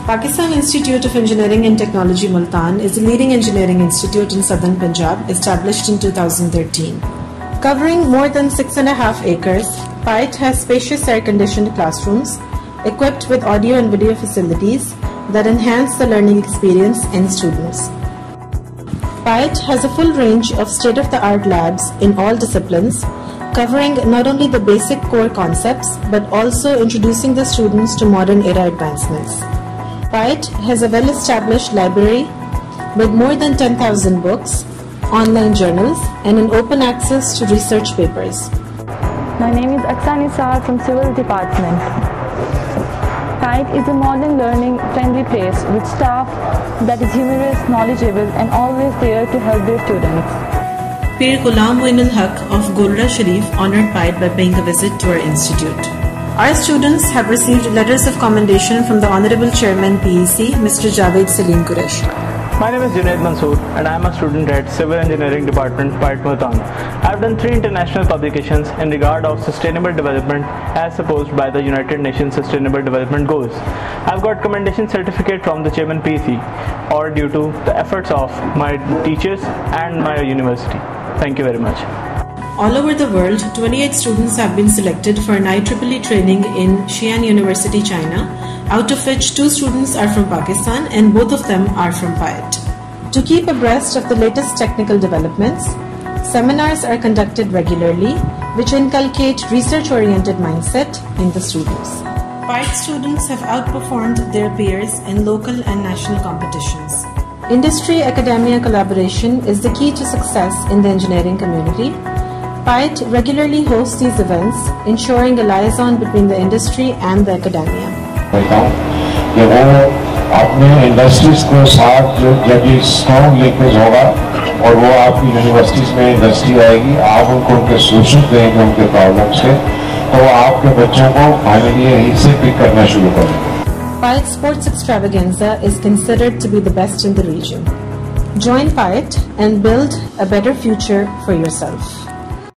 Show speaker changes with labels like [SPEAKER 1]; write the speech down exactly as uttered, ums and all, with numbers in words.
[SPEAKER 1] Pakistan Institute of Engineering and Technology Multan is a leading engineering institute in Southern Punjab, established in two thousand thirteen. Covering more than six and a half acres, P I E T has spacious air-conditioned classrooms equipped with audio and video facilities that enhance the learning experience in students. P I E T has a full range of state-of-the-art labs in all disciplines, covering not only the basic core concepts but also introducing the students to modern era advancements. P I E T has a well-established library with more than ten thousand books, online journals, and an open access to research papers.
[SPEAKER 2] My name is Aksani Sar from Civil Department. P I E T is a modern learning friendly place with staff that is humorous, knowledgeable, and always there to help their students.
[SPEAKER 1] Pir Ghulam Moin Haq of Golra Sharif honored P I E T by paying a visit to our institute. Our students have received letters of commendation from the Honorable Chairman P E C, Mister Saleem Qureshi.
[SPEAKER 3] My name is Junaid Mansoor and I am a student at Civil Engineering Department, P I E T Multan. I have done three international publications in regard of sustainable development as supposed by the United Nations Sustainable Development Goals. I have got commendation certificate from the Chairman P E C, all due to the efforts of my teachers and my university. Thank you very much.
[SPEAKER 1] All over the world, twenty-eight students have been selected for an I triple E training in Xi'an University, China, out of which two students are from Pakistan and both of them are from P I E T. To keep abreast of the latest technical developments, seminars are conducted regularly, which inculcate research-oriented mindset in the students. P I E T students have outperformed their peers in local and national competitions. Industry-academia collaboration is the key to success in the engineering community. P I E T regularly hosts these events, ensuring a liaison between the industry and the academia.
[SPEAKER 4] कि वो अपने industries को साथ जब ये strong linkage होगा और वो आपकी यूनिवर्सिटीज में इंडस्ट्री आएगी, आप उनको उनके सोल्यूशन देंगे उनके प्रॉब्लम्स के, तो आपके बच्चों को फाइनली यहीं से पिक करना शुरू करेंगे.
[SPEAKER 1] P I E T Sports Extravaganza is considered to be the best in the region. Join P I E T and build a better future for yourself.